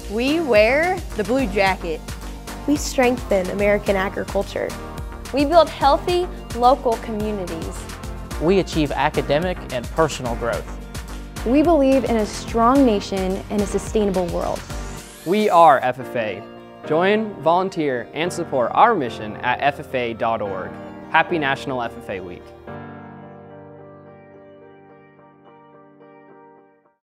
We wear the blue jacket. We strengthen American agriculture. We build healthy, local communities. We achieve academic and personal growth. We believe in a strong nation and a sustainable world. We are FFA. Join, volunteer, and support our mission at FFA.org. Happy National FFA Week.